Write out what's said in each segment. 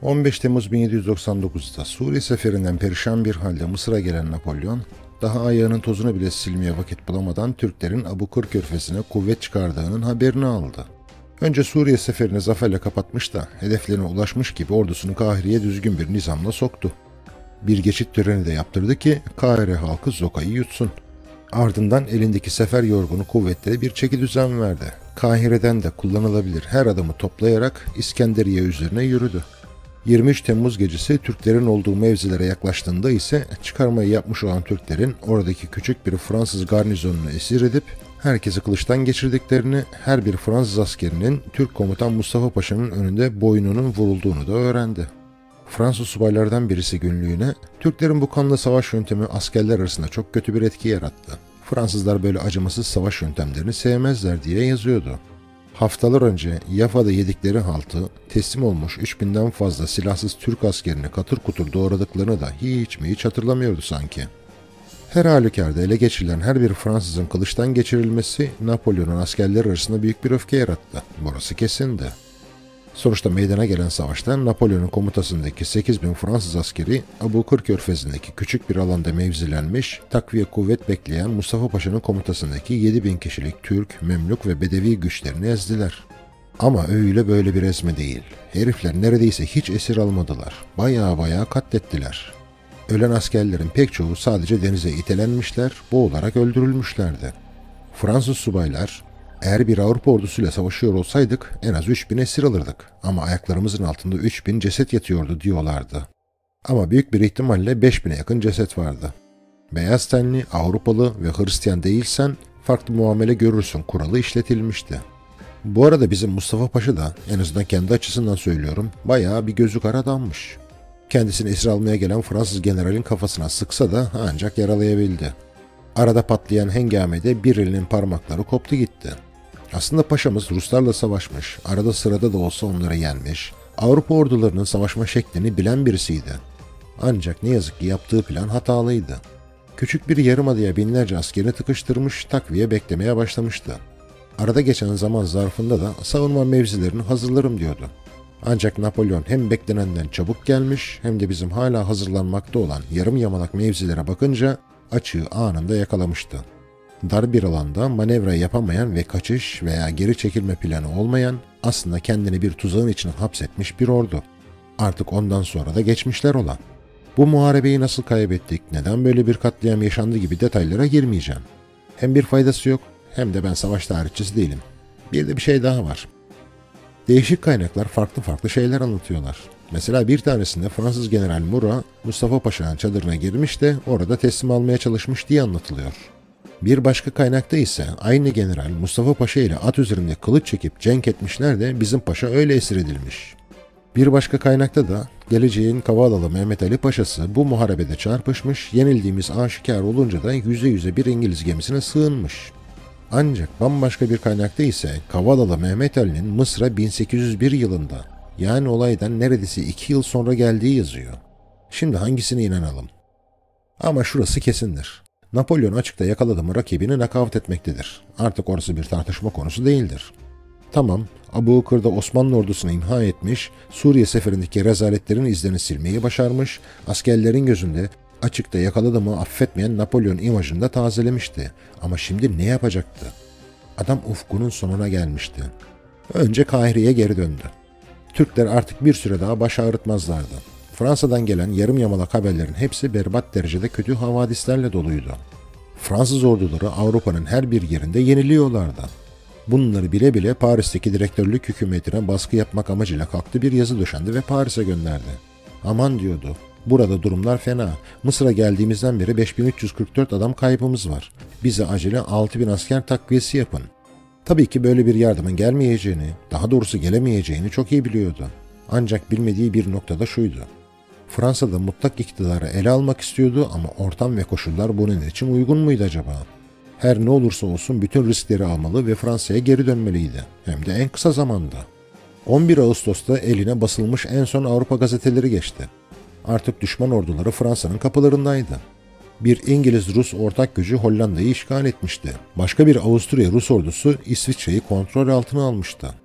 15 Temmuz 1799'da Suriye seferinden perişan bir halde Mısır'a gelen Napolyon, daha ayağının tozunu bile silmeye vakit bulamadan Türklerin Abukur körfezine kuvvet çıkardığının haberini aldı. Önce Suriye seferini zaferle kapatmış da hedeflerine ulaşmış gibi ordusunu Kahire'ye düzgün bir nizamla soktu. Bir geçit töreni de yaptırdı ki Kahire halkı Zoka'yı yutsun. Ardından elindeki sefer yorgunu kuvvetlere bir çekidüzen verdi. Kahire'den de kullanılabilir her adamı toplayarak İskenderiye üzerine yürüdü. 23 Temmuz gecesi Türklerin olduğu mevzilere yaklaştığında ise çıkarmayı yapmış olan Türklerin oradaki küçük bir Fransız garnizonunu esir edip herkesi kılıçtan geçirdiklerini, her bir Fransız askerinin Türk komutan Mustafa Paşa'nın önünde boynunun vurulduğunu da öğrendi. Fransız subaylardan birisi günlüğüne, Türklerin bu kanlı savaş yöntemi askerler arasında çok kötü bir etki yarattı. Fransızlar böyle acımasız savaş yöntemlerini sevmezler diye yazıyordu. Haftalar önce Yafa'da yedikleri haltı, teslim olmuş 3000'den fazla silahsız Türk askerini katır kutur doğradıklarını da hiç hatırlamıyordu sanki. Her halükarda ele geçirilen her bir Fransızın kılıçtan geçirilmesi Napolyon'un askerleri arasında büyük bir öfke yarattı. Burası kesindi. Sonuçta meydana gelen savaşta Napolyon'un komutasındaki 8000 Fransız askeri Abukur körfezindeki küçük bir alanda mevzilenmiş, takviye kuvvet bekleyen Mustafa Paşa'nın komutasındaki 7000 kişilik Türk, Memlük ve Bedevi güçlerini ezdiler. Ama öyle böyle bir ezme değil. Herifler neredeyse hiç esir almadılar. Baya katlettiler. Ölen askerlerin pek çoğu sadece denize itelenmişler, boğularak öldürülmüşlerdi. Fransız subaylar, eğer bir Avrupa ordusuyla savaşıyor olsaydık en az 3000 esir alırdık ama ayaklarımızın altında 3000 ceset yatıyordu diyorlardı. Ama büyük bir ihtimalle 5000'e yakın ceset vardı. Beyaz tenli, Avrupalı ve Hristiyan değilsen farklı muamele görürsün kuralı işletilmişti. Bu arada bizim Mustafa Paşa da, en azından kendi açısından söylüyorum, bayağı bir gözü kara dammış. Kendisini esir almaya gelen Fransız generalin kafasına sıksa da ancak yaralayabildi. Arada patlayan hengamede bir elinin parmakları koptu gitti. Aslında paşamız Ruslarla savaşmış, arada sırada da olsa onları yenmiş, Avrupa ordularının savaşma şeklini bilen birisiydi. Ancak ne yazık ki yaptığı plan hatalıydı. Küçük bir yarımadaya binlerce askeri tıkıştırmış, takviye beklemeye başlamıştı. Arada geçen zaman zarfında da savunma mevzilerini hazırlarım diyordu. Ancak Napolyon hem beklenenden çabuk gelmiş hem de bizim hala hazırlanmakta olan yarım yamalak mevzilere bakınca açığı anında yakalamıştı. Dar bir alanda manevra yapamayan ve kaçış veya geri çekilme planı olmayan, aslında kendini bir tuzağın içine hapsetmiş bir ordu. Artık ondan sonra da geçmişler olan. Bu muharebeyi nasıl kaybettik, neden böyle bir katliam yaşandı gibi detaylara girmeyeceğim. Hem bir faydası yok hem de ben savaş tarihçisi değilim. Bir de bir şey daha var. Değişik kaynaklar farklı şeyler anlatıyorlar. Mesela bir tanesinde Fransız General Murat, Mustafa Paşa'nın çadırına girmiş de orada teslim almaya çalışmış diye anlatılıyor. Bir başka kaynakta ise aynı general Mustafa Paşa ile at üzerinde kılıç çekip cenk etmişler de bizim paşa öyle esir edilmiş. Bir başka kaynakta da geleceğin Kavalalı Mehmet Ali Paşa'sı bu muharebede çarpışmış, yenildiğimiz aşikar olunca da yüze bir İngiliz gemisine sığınmış. Ancak bambaşka bir kaynakta ise Kavalalı Mehmet Ali'nin Mısır'a 1801 yılında, yani olaydan neredeyse 2 yıl sonra geldiği yazıyor. Şimdi hangisine inanalım? Ama şurası kesindir. Napolyon açıkta yakaladı mı rakibini nakavt etmektedir. Artık orası bir tartışma konusu değildir. Tamam, Abukur'da Osmanlı ordusunu imha etmiş, Suriye seferindeki rezaletlerin izlerini silmeyi başarmış, askerlerin gözünde açıkta yakaladı mı affetmeyen Napolyon imajını da tazelemişti. Ama şimdi ne yapacaktı? Adam ufkunun sonuna gelmişti. Önce Kahire'ye geri döndü. Türkler artık bir süre daha baş ağrıtmazlardı. Fransa'dan gelen yarım yamalak haberlerin hepsi berbat derecede kötü havadislerle doluydu. Fransız orduları Avrupa'nın her bir yerinde yeniliyorlardı. Bunları bile bile Paris'teki direktörlük hükümetine baskı yapmak amacıyla kalktı bir yazı döşendi ve Paris'e gönderdi. Aman diyordu, burada durumlar fena. Mısır'a geldiğimizden beri 5344 adam kaybımız var. Bize acele 6000 asker takviyesi yapın. Tabii ki böyle bir yardımın gelmeyeceğini, daha doğrusu gelemeyeceğini çok iyi biliyordu. Ancak bilmediği bir noktada şuydu. Fransa'da mutlak iktidarı ele almak istiyordu ama ortam ve koşullar bunun için uygun muydu acaba? Her ne olursa olsun bütün riskleri almalı ve Fransa'ya geri dönmeliydi. Hem de en kısa zamanda. 11 Ağustos'ta eline basılmış en son Avrupa gazeteleri geçti. Artık düşman orduları Fransa'nın kapılarındaydı. Bir İngiliz-Rus ortak gücü Hollanda'yı işgal etmişti. Başka bir Avusturya-Rus ordusu İsviçre'yi kontrol altına almıştı.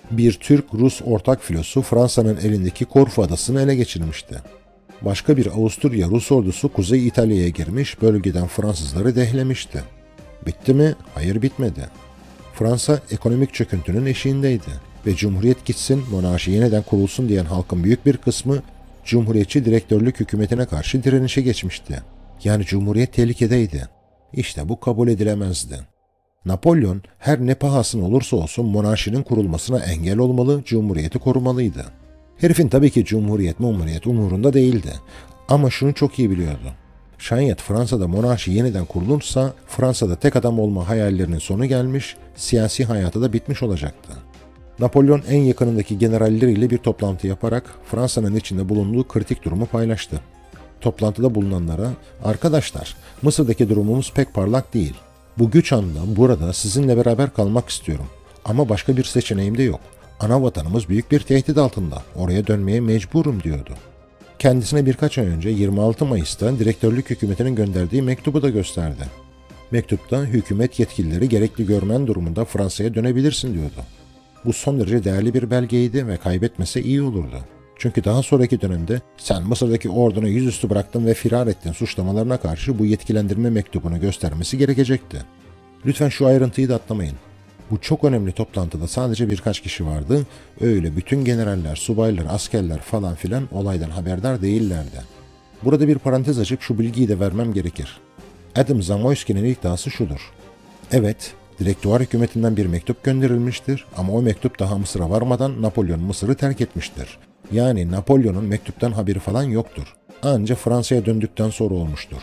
Bir Türk-Rus ortak filosu Fransa'nın elindeki Korfu adasını ele geçirmişti. Başka bir Avusturya-Rus ordusu Kuzey İtalya'ya girmiş, bölgeden Fransızları dehlemişti. Bitti mi? Hayır, bitmedi. Fransa ekonomik çöküntünün eşiğindeydi ve Cumhuriyet gitsin, monarşi yeniden kurulsun diyen halkın büyük bir kısmı Cumhuriyetçi direktörlük hükümetine karşı direnişe geçmişti. Yani Cumhuriyet tehlikedeydi. İşte bu kabul edilemezdi. Napolyon her ne pahasına olursa olsun monarşinin kurulmasına engel olmalı, Cumhuriyeti korumalıydı. Herifin tabii ki Cumhuriyet umurunda değildi. Ama şunu çok iyi biliyordu. Şayet Fransa'da monarşi yeniden kurulursa Fransa'da tek adam olma hayallerinin sonu gelmiş, siyasi hayatı da bitmiş olacaktı. Napolyon en yakınındaki generalleriyle bir toplantı yaparak Fransa'nın içinde bulunduğu kritik durumu paylaştı. Toplantıda bulunanlara, "Arkadaşlar, Mısır'daki durumumuz pek parlak değil. Bu güç anında burada sizinle beraber kalmak istiyorum. Ama başka bir seçeneğim de yok. Ana vatanımız büyük bir tehdit altında. Oraya dönmeye mecburum," diyordu. Kendisine birkaç ay önce 26 Mayıs'ta direktörlük hükümetinin gönderdiği mektubu da gösterdi. Mektupta hükümet yetkilileri gerekli görmen durumunda Fransa'ya dönebilirsin diyordu. Bu son derece değerli bir belgeydi ve kaybetmese iyi olurdu. Çünkü daha sonraki dönemde "Sen Mısır'daki ordunu yüzüstü bıraktın ve firar ettin" suçlamalarına karşı bu yetkilendirme mektubunu göstermesi gerekecekti. Lütfen şu ayrıntıyı da atlamayın. Bu çok önemli toplantıda sadece birkaç kişi vardı. Öyle bütün generaller, subaylar, askerler falan filan olaydan haberdar değillerdi. Burada bir parantez açıp şu bilgiyi de vermem gerekir. Adam Zamoyski'nin iddiası şudur. Evet, direktüar hükümetinden bir mektup gönderilmiştir ama o mektup daha Mısır'a varmadan Napolyon Mısır'ı terk etmiştir. Yani Napolyon'un mektuptan haberi falan yoktur. Ancak Fransa'ya döndükten sonra olmuştur.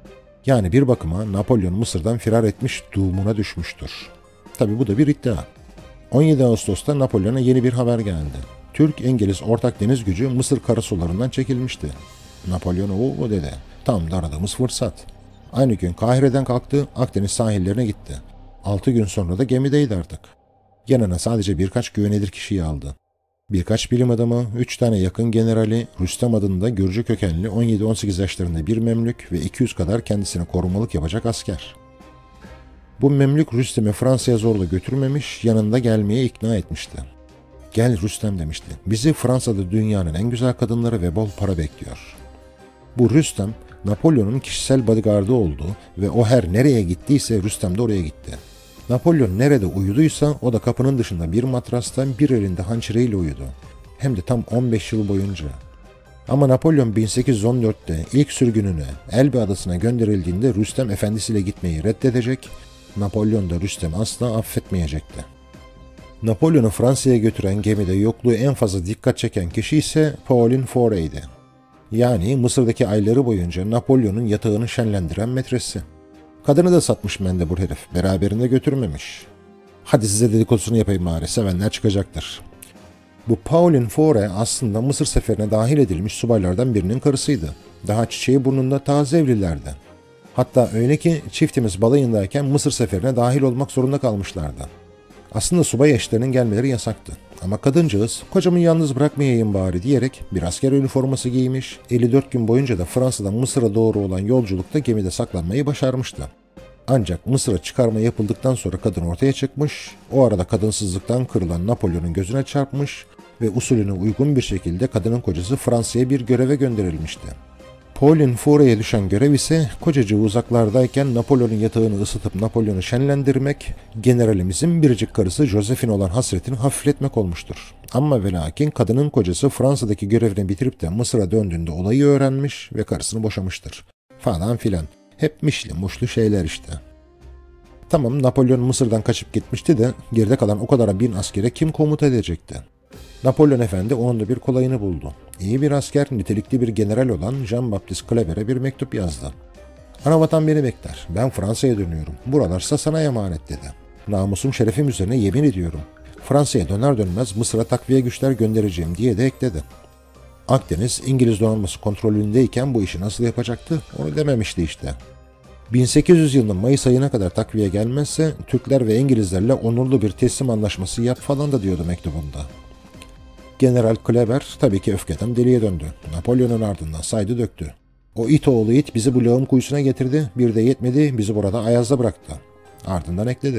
Yani bir bakıma Napolyon Mısır'dan firar etmiş durumuna düşmüştür. Tabi bu da bir iddia. 17 Ağustos'ta Napolyon'a yeni bir haber geldi. Türk-İngiliz ortak deniz gücü Mısır karasularından çekilmişti. Napolyon o dedi. Tam da aradığımız fırsat. Aynı gün Kahire'den kalktı, Akdeniz sahillerine gitti. 6 gün sonra da gemideydi artık. Yanına sadece birkaç güvenilir kişiyi aldı. Birkaç bilim adamı, 3 tane yakın generali, Rüstem adında Gürcü kökenli 17-18 yaşlarında bir memlük ve 200 kadar kendisine korumalık yapacak asker. Bu memlük Rüstem'i Fransa'ya zorla götürmemiş, yanında gelmeye ikna etmişti. "Gel Rüstem," demişti. "Bizi Fransa'da dünyanın en güzel kadınları ve bol para bekliyor." Bu Rüstem, Napolyon'un kişisel bodyguardı oldu ve o her nereye gittiyse Rüstem de oraya gitti. Napolyon nerede uyuduysa o da kapının dışında bir matrasta bir elinde hançeriyle uyudu. Hem de tam 15 yıl boyunca. Ama Napolyon 1814'te ilk sürgününe Elbe adasına gönderildiğinde Rüstem efendisiyle gitmeyi reddedecek, Napolyon da Rüstem'i asla affetmeyecekti. Napolyon'u Fransa'ya götüren gemide yokluğu en fazla dikkat çeken kişi ise Pauline Faurè'ydi. Yani Mısır'daki ayları boyunca Napolyon'un yatağını şenlendiren metresi. Kadını da satmış mendebur herif, beraberinde götürmemiş. Hadi size dedikodusunu yapayım bari, sevenler çıkacaktır. Bu Pauline Fauré aslında Mısır seferine dahil edilmiş subaylardan birinin karısıydı. Daha çiçeği burnunda taze evlilerdi. Hatta öyle ki çiftimiz balayındayken Mısır seferine dahil olmak zorunda kalmışlardı. Aslında subay eşlerinin gelmeleri yasaktı. Ama kadıncağız, "Kocamı yalnız bırakmayayım bari," diyerek bir asker üniforması giymiş, 54 gün boyunca da Fransa'dan Mısır'a doğru olan yolculukta gemide saklanmayı başarmıştı. Ancak Mısır'a çıkarma yapıldıktan sonra kadın ortaya çıkmış, o arada kadınsızlıktan kırılan Napolyon'un gözüne çarpmış ve usulüne uygun bir şekilde kadının kocası Fransa'ya bir göreve gönderilmişti. Pauline Fauré'ye düşen görev ise kocacığı uzaklardayken Napolyon'un yatağını ısıtıp Napolyon'u şenlendirmek, generalimizin biricik karısı Josephine olan hasretini hafifletmek olmuştur. Ama ve lakin kadının kocası Fransa'daki görevini bitirip de Mısır'a döndüğünde olayı öğrenmiş ve karısını boşamıştır. Falan filan. Hep mişli muşlu şeyler işte. Tamam, Napolyon Mısır'dan kaçıp gitmişti de geride kalan o kadar bin askere kim komuta edecekti? Napolyon Efendi onun da bir kolayını buldu. İyi bir asker, nitelikli bir general olan Jean-Baptiste Kleber'e bir mektup yazdı. "Anavatan beni bekler. Ben Fransa'ya dönüyorum. Buralarsa sana emanet," dedi. "Namusum şerefim üzerine yemin ediyorum. Fransa'ya döner dönmez Mısır'a takviye güçler göndereceğim," diye de ekledi. Akdeniz, İngiliz donanması kontrolündeyken bu işi nasıl yapacaktı? Onu dememişti işte. 1800 yılının Mayıs ayına kadar takviye gelmezse Türkler ve İngilizlerle onurlu bir teslim anlaşması yap falan da diyordu mektubunda. General Kleber tabii ki öfkeden deliye döndü. Napolyon'un ardından saydı döktü. "O it oğlu it bizi bu lağım kuyusuna getirdi. Bir de yetmedi, bizi burada ayazda bıraktı." Ardından ekledi.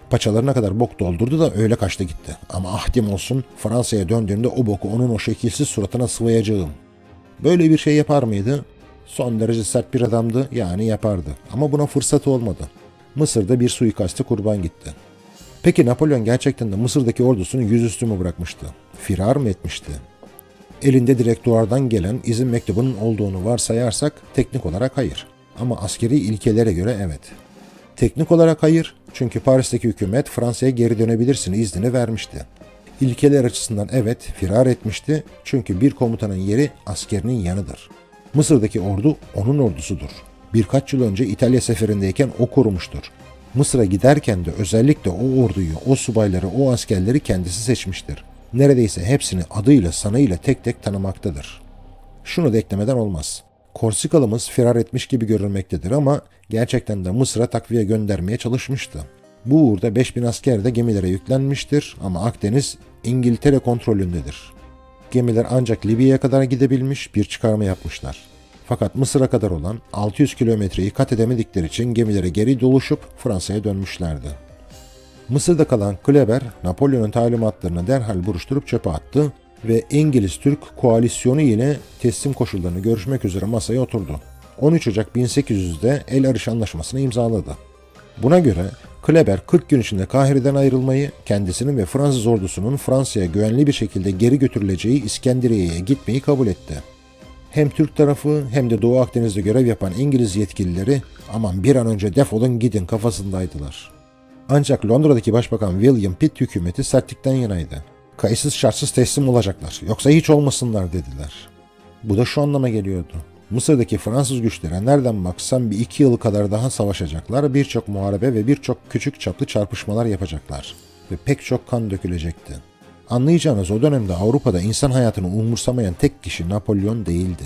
Paçalarına kadar bok doldurdu da öyle kaçtı gitti. Ama ahdim olsun, Fransa'ya döndüğünde o boku onun o şekilsiz suratına sıvayacağım. Böyle bir şey yapar mıydı? Son derece sert bir adamdı, yani yapardı. Ama buna fırsatı olmadı. Mısır'da bir suikaste kurban gitti. Peki Napolyon gerçekten de Mısır'daki ordusunu yüzüstü mü bırakmıştı? Firar mı etmişti? Elinde direktuardan gelen izin mektubunun olduğunu varsayarsak teknik olarak hayır. Ama askeri ilkelere göre evet. Teknik olarak hayır, çünkü Paris'teki hükümet Fransa'ya geri dönebilirsin iznini vermişti. İlkeler açısından evet, firar etmişti, çünkü bir komutanın yeri askerinin yanıdır. Mısır'daki ordu onun ordusudur. Birkaç yıl önce İtalya seferindeyken o korumuştur. Mısır'a giderken de özellikle o orduyu, o subayları, o askerleri kendisi seçmiştir. Neredeyse hepsini adıyla sanıyla tek tek tanımaktadır. Şunu da eklemeden olmaz. Korsikalımız firar etmiş gibi görülmektedir ama gerçekten de Mısır'a takviye göndermeye çalışmıştı. Bu uğurda 5000 asker de gemilere yüklenmiştir ama Akdeniz İngiltere kontrolündedir. Gemiler ancak Libya'ya kadar gidebilmiş, bir çıkarma yapmışlar. Fakat Mısır'a kadar olan 600 kilometreyi kat edemedikleri için gemilere geri doluşup Fransa'ya dönmüşlerdi. Mısır'da kalan Kleber, Napolyon'un talimatlarını derhal buruşturup çöpe attı ve İngiliz-Türk koalisyonu ile teslim koşullarını görüşmek üzere masaya oturdu. 13 Ocak 1800'de El Ariş Anlaşması'nı imzaladı. Buna göre Kleber 40 gün içinde Kahire'den ayrılmayı, kendisinin ve Fransız ordusunun Fransa'ya güvenli bir şekilde geri götürüleceği İskenderiye'ye gitmeyi kabul etti. Hem Türk tarafı hem de Doğu Akdeniz'de görev yapan İngiliz yetkilileri aman bir an önce defolun gidin kafasındaydılar. Ancak Londra'daki Başbakan William Pitt hükümeti sertlikten yanaydı. Kayıtsız şartsız teslim olacaklar, yoksa hiç olmasınlar dediler. Bu da şu anlama geliyordu. Mısır'daki Fransız güçlere nereden baksan bir 2 yıl kadar daha savaşacaklar, birçok muharebe ve birçok küçük çaplı çarpışmalar yapacaklar ve pek çok kan dökülecekti. Anlayacağınız o dönemde Avrupa'da insan hayatını umursamayan tek kişi Napolyon değildi.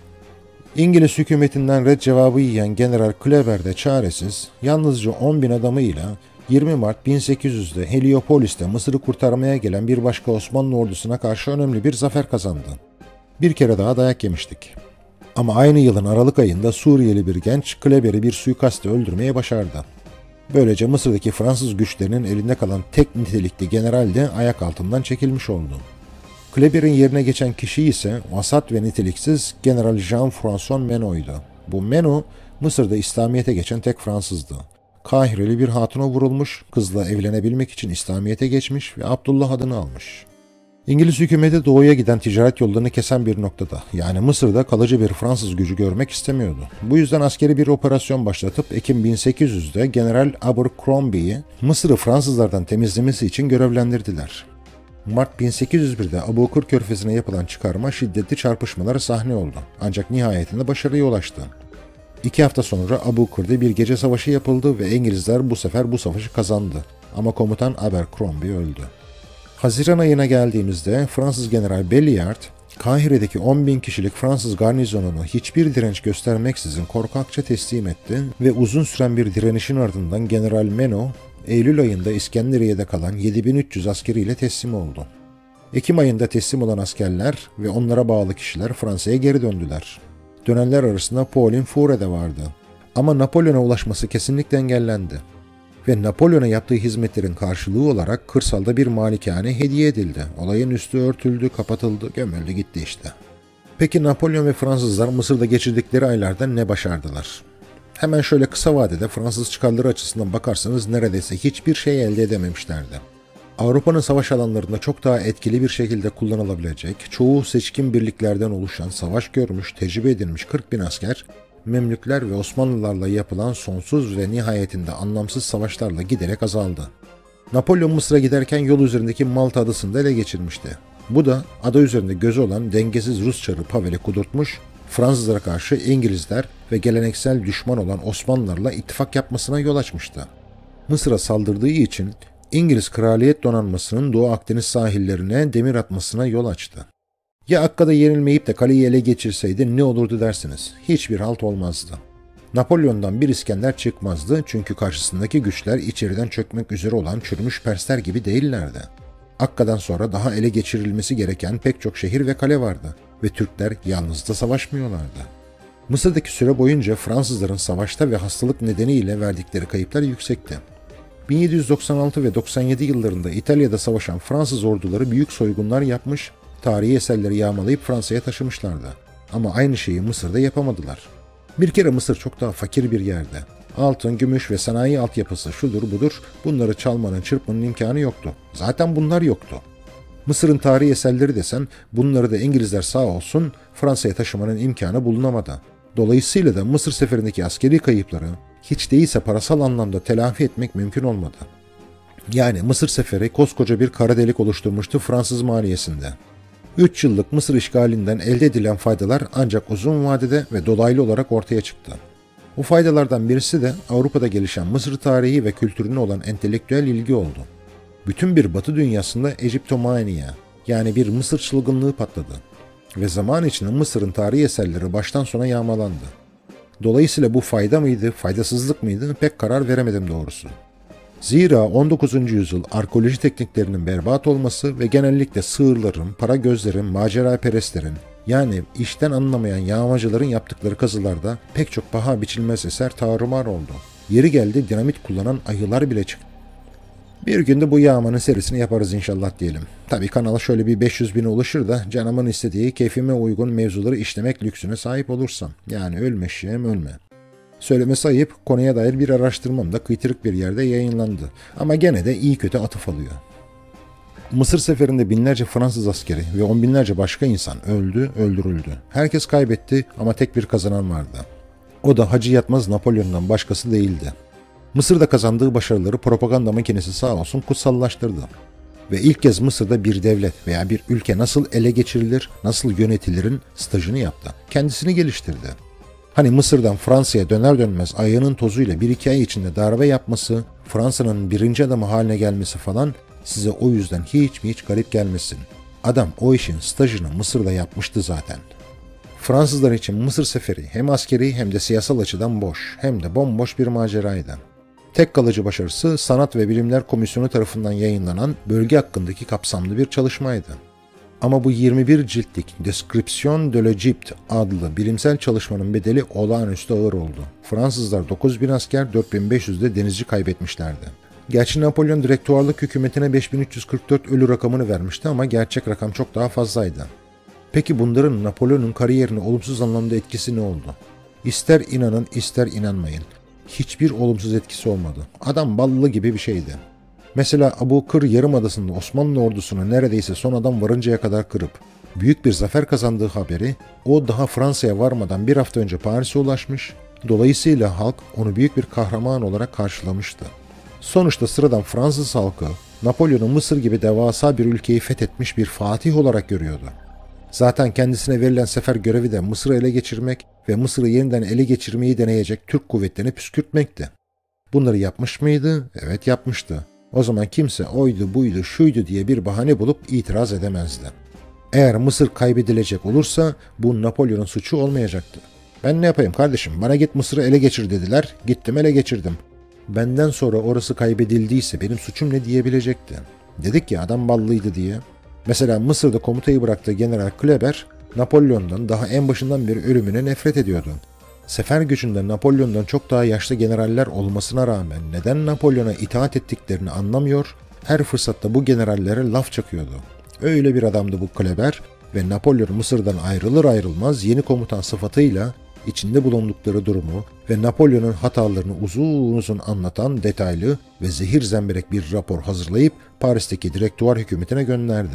İngiliz hükümetinden red cevabı yiyen General Kleber de çaresiz, yalnızca 10.000 adamıyla 20 Mart 1800'de Heliopolis'te Mısır'ı kurtarmaya gelen bir başka Osmanlı ordusuna karşı önemli bir zafer kazandı. Bir kere daha dayak yemiştik. Ama aynı yılın Aralık ayında Suriyeli bir genç Kleber'i bir suikastle öldürmeye başardı. Böylece Mısır'daki Fransız güçlerinin elinde kalan tek nitelikli general de ayak altından çekilmiş oldu. Kleber'in yerine geçen kişi ise vasat ve niteliksiz General Jean-François Menot'ydu. Bu Menot, Mısır'da İslamiyet'e geçen tek Fransızdı. Kahireli bir hatuna vurulmuş, kızla evlenebilmek için İslamiyet'e geçmiş ve Abdullah adını almış. İngiliz hükümeti doğuya giden ticaret yollarını kesen bir noktada, yani Mısır'da kalıcı bir Fransız gücü görmek istemiyordu. Bu yüzden askeri bir operasyon başlatıp Ekim 1800'de General Abercrombie'yi Mısır'ı Fransızlardan temizlemesi için görevlendirdiler. Mart 1801'de Abukur Körfezi'ne yapılan çıkarma şiddetli çarpışmalara sahne oldu. Ancak nihayetinde başarıya ulaştı. 2 hafta sonra Abukur'da bir gece savaşı yapıldı ve İngilizler bu sefer bu savaşı kazandı. Ama komutan Abercrombie öldü. Haziran ayına geldiğimizde Fransız General Belliard, Kahire'deki 10.000 kişilik Fransız garnizonunu hiçbir direnç göstermeksizin korkakça teslim etti ve uzun süren bir direnişin ardından General Menot, Eylül ayında İskenderiye'de kalan 7300 askeriyle teslim oldu. Ekim ayında teslim olan askerler ve onlara bağlı kişiler Fransa'ya geri döndüler. Dönenler arasında Pauline Faure de vardı. Ama Napolyon'a ulaşması kesinlikle engellendi. Ve Napolyon'a yaptığı hizmetlerin karşılığı olarak kırsalda bir malikane hediye edildi. Olayın üstü örtüldü, kapatıldı, gömüldü gitti işte. Peki Napolyon ve Fransızlar Mısır'da geçirdikleri aylarda ne başardılar? Hemen şöyle kısa vadede Fransız çıkarları açısından bakarsanız neredeyse hiçbir şey elde edememişlerdi. Avrupa'nın savaş alanlarında çok daha etkili bir şekilde kullanılabilecek, çoğu seçkin birliklerden oluşan, savaş görmüş, tecrübe edilmiş 40.000 asker, Memlükler ve Osmanlılarla yapılan sonsuz ve nihayetinde anlamsız savaşlarla giderek azaldı. Napolyon Mısır'a giderken yol üzerindeki Malta adasını da ele geçirmişti. Bu da ada üzerinde gözü olan dengesiz Rus çarı Pavel'i kudurtmuş, Fransızlara karşı İngilizler ve geleneksel düşman olan Osmanlılarla ittifak yapmasına yol açmıştı. Mısır'a saldırdığı için İngiliz Kraliyet Donanması'nın Doğu Akdeniz sahillerine demir atmasına yol açtı. Ya Akka'da yenilmeyip de kaleyi ele geçirseydi ne olurdu dersiniz? Hiçbir halt olmazdı. Napolyon'dan bir İskender çıkmazdı çünkü karşısındaki güçler içeriden çökmek üzere olan çürümüş Persler gibi değillerdi. Akka'dan sonra daha ele geçirilmesi gereken pek çok şehir ve kale vardı ve Türkler yalnız da savaşmıyorlardı. Mısır'daki süre boyunca Fransızların savaşta ve hastalık nedeniyle verdikleri kayıplar yüksekti. 1796 ve 97 yıllarında İtalya'da savaşan Fransız orduları büyük soygunlar yapmış, tarihi eserleri yağmalayıp Fransa'ya taşımışlardı. Ama aynı şeyi Mısır'da yapamadılar. Bir kere Mısır çok daha fakir bir yerde. Altın, gümüş ve sanayi altyapısı şudur budur, bunları çalmanın, çırpmanın imkanı yoktu. Zaten bunlar yoktu. Mısır'ın tarihi eserleri desen, bunları da İngilizler sağ olsun Fransa'ya taşımanın imkanı bulunamadı. Dolayısıyla da Mısır seferindeki askeri kayıpları hiç değilse parasal anlamda telafi etmek mümkün olmadı. Yani Mısır seferi koskoca bir kara delik oluşturmuştu Fransız maliyesinde. 3 yıllık Mısır işgalinden elde edilen faydalar ancak uzun vadede ve dolaylı olarak ortaya çıktı. Bu faydalardan birisi de Avrupa'da gelişen Mısır tarihi ve kültürüne olan entelektüel ilgi oldu. Bütün bir Batı dünyasında Egyptomania, yani bir Mısır çılgınlığı patladı. Ve zaman içinde Mısır'ın tarihi eserleri baştan sona yağmalandı. Dolayısıyla bu fayda mıydı, faydasızlık mıydı pek karar veremedim doğrusu. Zira 19. yüzyıl arkeoloji tekniklerinin berbat olması ve genellikle sığırların, para gözlerin, maceraperestlerin, yani işten anlamayan yağmacıların yaptıkları kazılarda pek çok paha biçilmez eser tarumar oldu. Yeri geldi dinamit kullanan ayılar bile çıktı. Bir günde bu yağmanın serisini yaparız inşallah diyelim. Tabii kanala şöyle bir 500 bine ulaşır da canımın istediği keyfime uygun mevzuları işlemek lüksüne sahip olursam. Yani ölmeşem ölme. Söylemesi ayıp, konuya dair bir araştırmam da kıytırık bir yerde yayınlandı. Ama gene de iyi kötü atıf alıyor. Mısır seferinde binlerce Fransız askeri ve on binlerce başka insan öldü, öldürüldü. Herkes kaybetti ama tek bir kazanan vardı. O da Hacı Yatmaz Napolyon'dan başkası değildi. Mısır'da kazandığı başarıları propaganda makinesi sağ olsun kutsallaştırdı. Ve ilk kez Mısır'da bir devlet veya bir ülke nasıl ele geçirilir, nasıl yönetilirin stajını yaptı. Kendisini geliştirdi. Hani Mısır'dan Fransa'ya döner dönmez ayağının tozuyla 1-2 ay içinde darbe yapması, Fransa'nın birinci adamı haline gelmesi falan size o yüzden hiç garip gelmesin. Adam o işin stajını Mısır'da yapmıştı zaten. Fransızlar için Mısır seferi hem askeri hem de siyasal açıdan boş, hem de bomboş bir maceraydı. Tek kalıcı başarısı Sanat ve Bilimler Komisyonu tarafından yayınlanan bölge hakkındaki kapsamlı bir çalışmaydı. Ama bu 21 ciltlik Description de l'Egypte adlı bilimsel çalışmanın bedeli olağanüstü ağır oldu. Fransızlar 9.000 asker, 4.500 de denizci kaybetmişlerdi. Gerçi Napolyon direktörlük hükümetine 5344 ölü rakamını vermişti ama gerçek rakam çok daha fazlaydı. Peki bunların Napolyon'un kariyerine olumsuz anlamda etkisi ne oldu? İster inanın ister inanmayın. Hiçbir olumsuz etkisi olmadı. Adam ballı gibi bir şeydi. Mesela Abu Kır Yarımadası'nda Osmanlı ordusunu neredeyse son adam varıncaya kadar kırıp büyük bir zafer kazandığı haberi o daha Fransa'ya varmadan bir hafta önce Paris'e ulaşmış, dolayısıyla halk onu büyük bir kahraman olarak karşılamıştı. Sonuçta sıradan Fransız halkı Napolyon'u Mısır gibi devasa bir ülkeyi fethetmiş bir fatih olarak görüyordu. Zaten kendisine verilen sefer görevi de Mısır'ı ele geçirmek ve Mısır'ı yeniden ele geçirmeyi deneyecek Türk kuvvetlerini püskürtmekti. Bunları yapmış mıydı? Evet yapmıştı. O zaman kimse oydu buydu şuydu diye bir bahane bulup itiraz edemezdi. Eğer Mısır kaybedilecek olursa bu Napolyon'un suçu olmayacaktı. Ben ne yapayım kardeşim, bana git Mısır'ı ele geçir dediler, gittim ele geçirdim. Benden sonra orası kaybedildiyse benim suçum ne diyebilecekti? Dedik ya adam ballıydı diye. Mesela Mısır'da komutayı bıraktığı General Kleber, Napolyon'dan daha en başından beri ölümüne nefret ediyordu. Sefer gücünde Napolyon'dan çok daha yaşlı generaller olmasına rağmen neden Napolyon'a itaat ettiklerini anlamıyor, her fırsatta bu generallere laf çakıyordu. Öyle bir adamdı bu Kleber ve Napolyon Mısır'dan ayrılır ayrılmaz yeni komutan sıfatıyla içinde bulundukları durumu ve Napolyon'un hatalarını uzun anlatan detaylı ve zehir zemberek bir rapor hazırlayıp Paris'teki direktör hükümetine gönderdi.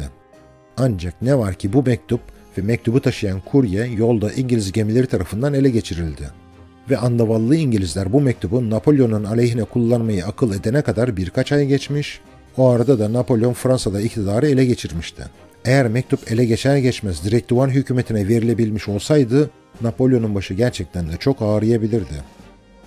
Ancak ne var ki bu mektup ve mektubu taşıyan kurye yolda İngiliz gemileri tarafından ele geçirildi. Ve andavallı İngilizler bu mektubu Napolyon'un aleyhine kullanmayı akıl edene kadar birkaç ay geçmiş, o arada da Napolyon Fransa'da iktidarı ele geçirmişti. Eğer mektup ele geçer geçmez direktör hükümetine verilebilmiş olsaydı, Napolyon'un başı gerçekten de çok ağrıyabilirdi.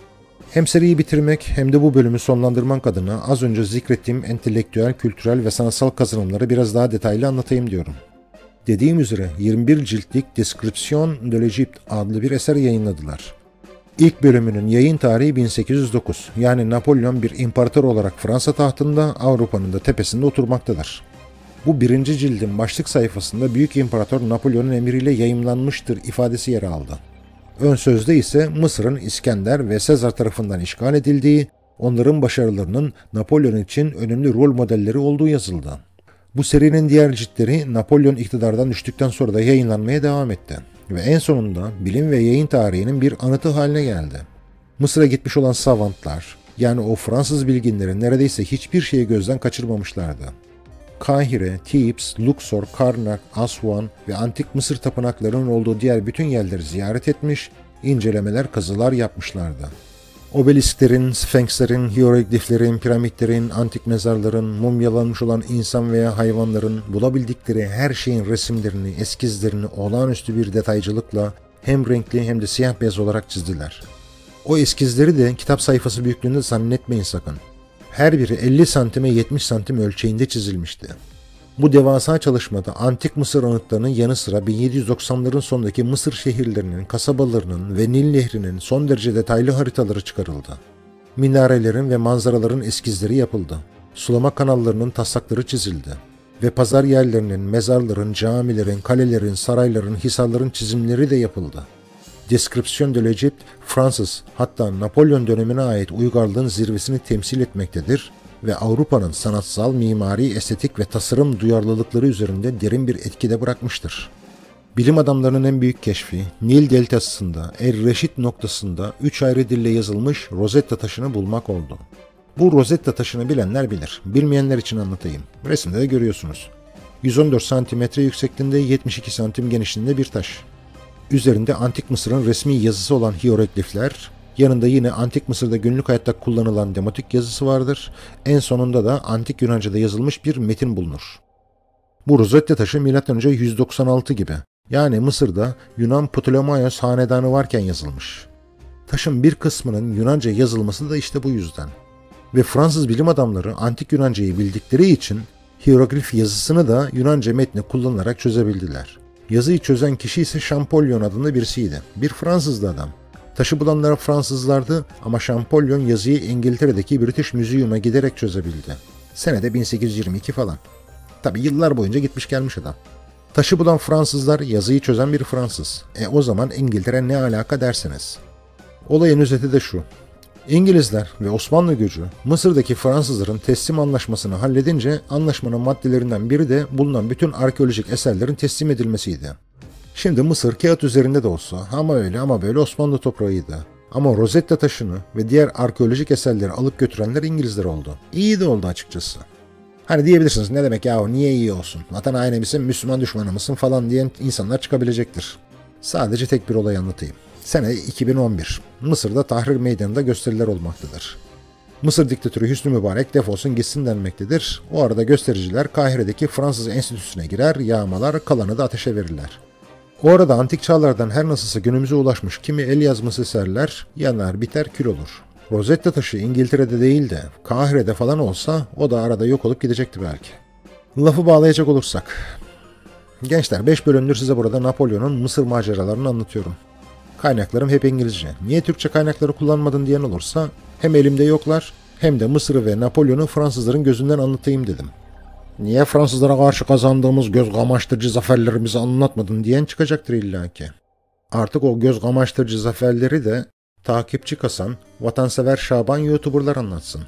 Hem seriyi bitirmek hem de bu bölümü sonlandırmak adına az önce zikrettiğim entelektüel, kültürel ve sanatsal kazanımları biraz daha detaylı anlatayım diyorum. Dediğim üzere 21 ciltlik Description de l'Egypte adlı bir eser yayınladılar. İlk bölümünün yayın tarihi 1809, yani Napolyon bir imparator olarak Fransa tahtında Avrupa'nın da tepesinde oturmaktadır. Bu birinci cildin başlık sayfasında Büyük İmparator Napolyon'un emriyle yayımlanmıştır ifadesi yer aldı. Ön sözde ise Mısır'ın İskender ve Sezar tarafından işgal edildiği Onların başarılarının Napolyon için önemli rol modelleri olduğu yazıldı. Bu serinin diğer ciltleri Napolyon iktidardan düştükten sonra da yayınlanmaya devam etti. Ve en sonunda bilim ve yayın tarihinin bir anıtı haline geldi. Mısır'a gitmiş olan savantlar, yani o Fransız bilginlerin neredeyse hiçbir şeyi gözden kaçırmamışlardı. Kahire, Thebes, Luxor, Karnak, Aswan ve antik Mısır tapınaklarının olduğu diğer bütün yerleri ziyaret etmiş, incelemeler, kazılar yapmışlardı. Obelisklerin, sfenkslerin, hierogliflerin, piramitlerin, antik mezarların, mumyalanmış olan insan veya hayvanların bulabildikleri her şeyin resimlerini, eskizlerini olağanüstü bir detaycılıkla hem renkli hem de siyah beyaz olarak çizdiler. O eskizleri de kitap sayfası büyüklüğünde zannetmeyin sakın. Her biri 50 santime 70 santim ölçeğinde çizilmişti. Bu devasa çalışmada antik Mısır anıtlarının yanı sıra 1790'ların sonundaki Mısır şehirlerinin, kasabalarının ve Nil Nehri'nin son derece detaylı haritaları çıkarıldı. Minarelerin ve manzaraların eskizleri yapıldı. Sulama kanallarının taslakları çizildi. Ve pazar yerlerinin, mezarların, camilerin, kalelerin, sarayların, hisarların çizimleri de yapıldı. Description de l'Egypte, Fransız, hatta Napolyon dönemine ait uygarlığın zirvesini temsil etmektedir ve Avrupa'nın sanatsal, mimari, estetik ve tasarım duyarlılıkları üzerinde derin bir etki de bırakmıştır. Bilim adamlarının en büyük keşfi, Nil deltasında, El-Reşit noktasında 3 ayrı dille yazılmış Rosetta taşını bulmak oldu. Bu Rosetta taşını bilenler bilir, bilmeyenler için anlatayım. Resimde de görüyorsunuz. 114 cm yüksekliğinde, 72 cm genişliğinde bir taş. Üzerinde Antik Mısır'ın resmi yazısı olan hieroglifler, yanında yine Antik Mısır'da günlük hayatta kullanılan demotik yazısı vardır. En sonunda da Antik Yunanca'da yazılmış bir metin bulunur. Bu Rosetta taşı M.Ö. 196 gibi, yani Mısır'da Yunan Ptolemaios hanedanı varken yazılmış. Taşın bir kısmının Yunanca yazılması da işte bu yüzden. Ve Fransız bilim adamları Antik Yunanca'yı bildikleri için hieroglif yazısını da Yunanca metni kullanarak çözebildiler. Yazıyı çözen kişi ise Champollion adında birisiydi. Bir Fransızdı adam. Taşı bulanlar Fransızlardı ama Champollion yazıyı İngiltere'deki British Museum'a giderek çözebildi. Senede 1822 falan. Tabi yıllar boyunca gitmiş gelmiş adam. Taşı bulan Fransızlar, yazıyı çözen bir Fransız. O zaman İngiltere ne alaka dersiniz? Olayın özeti de şu. İngilizler ve Osmanlı gücü Mısır'daki Fransızların teslim anlaşmasını halledince anlaşmanın maddelerinden biri de bulunan bütün arkeolojik eserlerin teslim edilmesiydi. Şimdi Mısır kağıt üzerinde de olsa ama öyle ama böyle Osmanlı toprağıydı. Ama Rosetta taşını ve diğer arkeolojik eserleri alıp götürenler İngilizler oldu. İyi de oldu açıkçası. Hani diyebilirsiniz, ne demek yahu, niye iyi olsun? Vatan haini misin, Müslüman düşmanı mısın falan diyen insanlar çıkabilecektir. Sadece tek bir olay anlatayım. Sene 2011. Mısır'da Tahrir Meydanı'nda gösteriler olmaktadır. Mısır diktatörü Hüsnü Mübarek defolsun gitsin denmektedir. O arada göstericiler Kahire'deki Fransız Enstitüsü'ne girer, yağmalar, kalanı da ateşe verirler. O arada antik çağlardan her nasılsa günümüze ulaşmış kimi el yazması eserler yanar, biter, kül olur. Rosetta taşı İngiltere'de değil de Kahire'de falan olsa o da arada yok olup gidecekti belki. Lafı bağlayacak olursak. Gençler, 5 bölümdür size burada Napolyon'un Mısır maceralarını anlatıyorum. Kaynaklarım hep İngilizce. Niye Türkçe kaynakları kullanmadın diyen olursa hem elimde yoklar hem de Mısır'ı ve Napolyon'u Fransızların gözünden anlatayım dedim. Niye Fransızlara karşı kazandığımız göz kamaştırıcı zaferlerimizi anlatmadın diyen çıkacaktır illaki. Artık o göz kamaştırıcı zaferleri de takipçi kasan, vatansever Şaban YouTuber'lar anlatsın.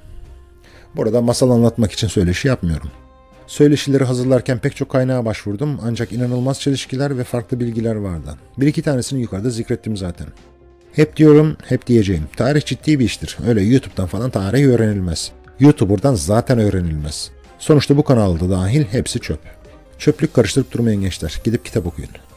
Burada masal anlatmak için söyleşi yapmıyorum. Söyleşileri hazırlarken pek çok kaynağa başvurdum ancak inanılmaz çelişkiler ve farklı bilgiler vardı. Bir iki tanesini yukarıda zikrettim zaten. Hep diyorum, hep diyeceğim. Tarih ciddi bir iştir. Öyle YouTube'dan falan tarih öğrenilmez. YouTuber'dan zaten öğrenilmez. Sonuçta bu kanalda dahil hepsi çöp. Çöplük karıştırıp durmayın gençler. Gidip kitap okuyun.